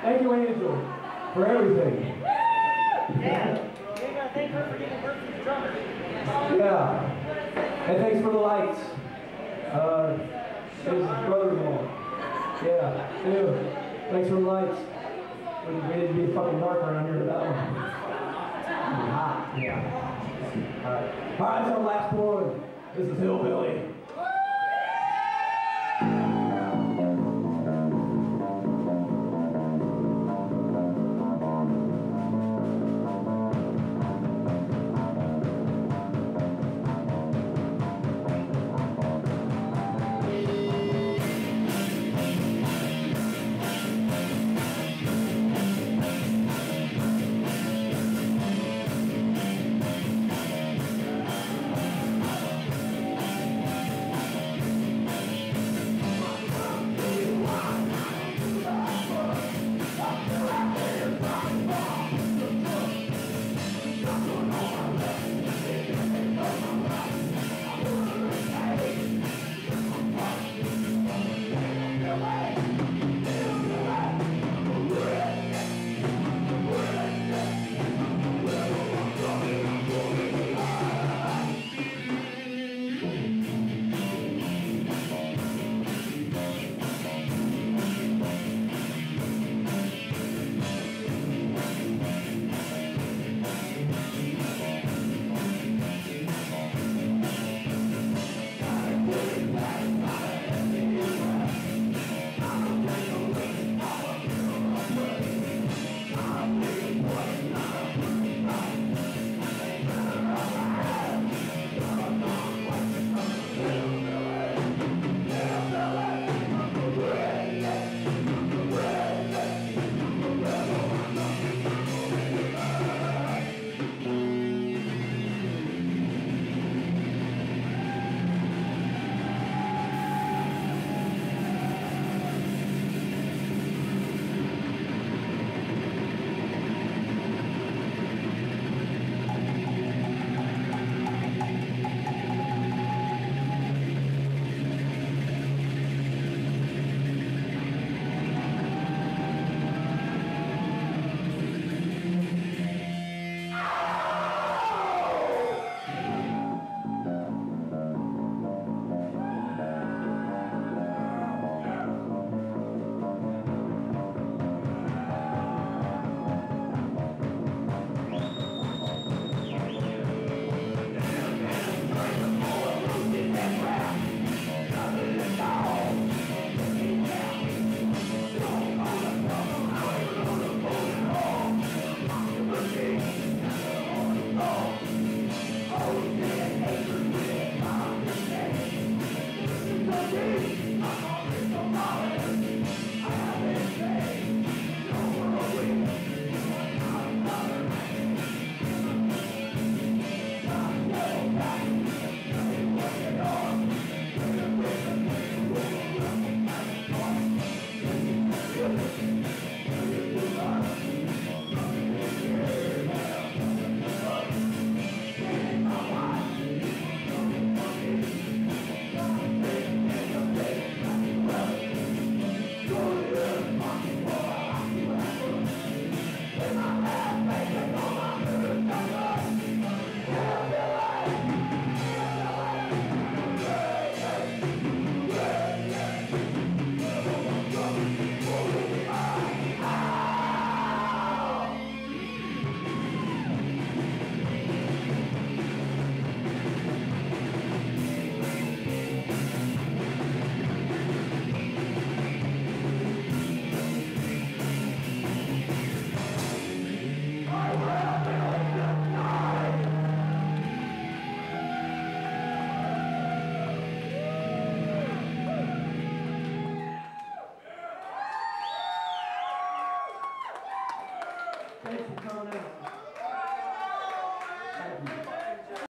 Thank you, Angel, for everything. Yeah. You gotta thank her for giving birth to the drummer. Yeah. And thanks for the lights. His brother-in-law. Yeah, dude. Thanks for the lights. We didn't be fucking dark around here with that one. Hot. Yeah. Alright. Alright, so last one. This is Hillbilly. Thanks for coming out.